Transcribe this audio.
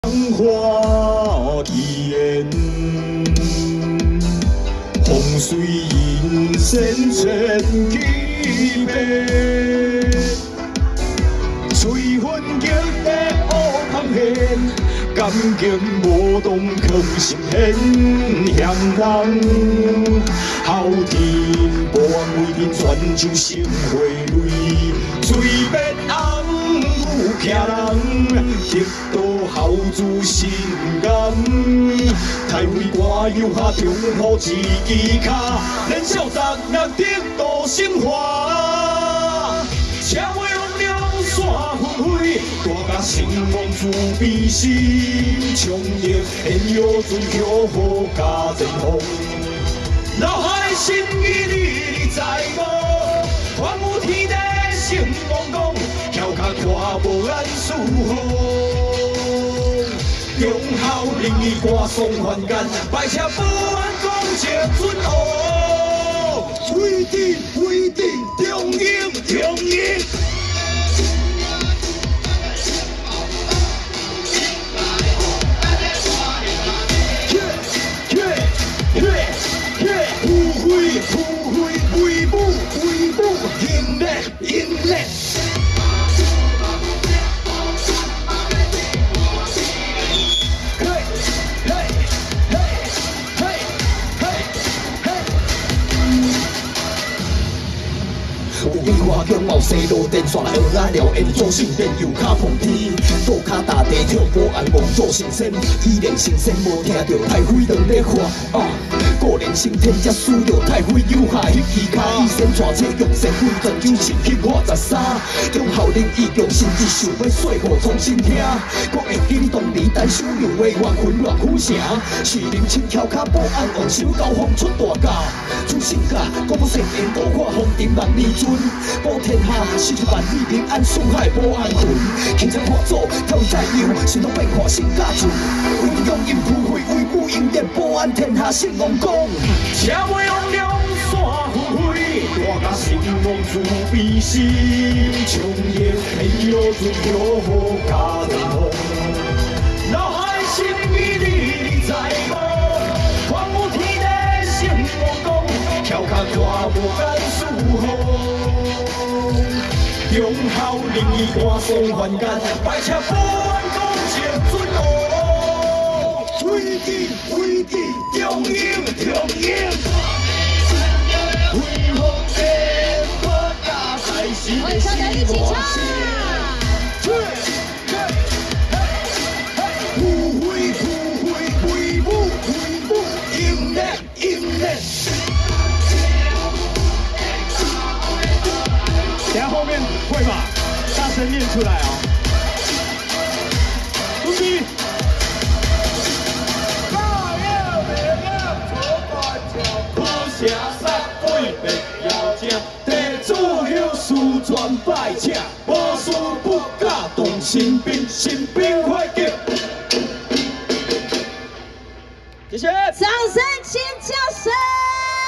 花言，风水引仙千几倍，水分激的乌汤现，感情无动抗心现，嫌人好天无安为天，全像心花蕊，随便红有徛人，得到孝子心甘，太尉歌友下中好自己卡，连小杂人得到升华，社会风流煞纷飞，大甲成王自悲死，冲入现有尊后好家前方，脑海心意你知无？还有天地心茫茫，翘脚看无安思风。忠孝仁义歌颂凡间，拜车保安讲这准学，为定中英。富贵威武，英烈。有眼看强茂西路电线来蚵仔寮，因做圣殿右脚碰天，左脚踏地跳保安王做神仙，依然神仙无听到太妃在咧喊。个人升天才需要太妃留下迄支卡，以身带车用神规全球前去我13，忠孝仁义强甚至想要说服重新听，我会记你当年单手用的冤魂乱虎城，是人亲翘脚保安王手高风出大架，出身家国不圣贤多看风尘万里尊，保天下40万里平安四海保安群，轻枪破祖头在右，心中变化新家族，为用因富贵为武英烈保安天下兴隆宫。社会风流煞纷飞，大甲成王自悲死，冲入现有尊后好家前方，脑海心意你知无？还有天地心茫茫，翘脚看无干思风。忠孝仁义歌颂凡间，拜车保安讲这准学，为地中英。我们小队一起唱。富贵威武，英烈。等下后面会吧，大声念出来哦。准备。下山对面要正，地主有事全拜请，无事不敢动新兵，新兵快叫。谢谢，掌声。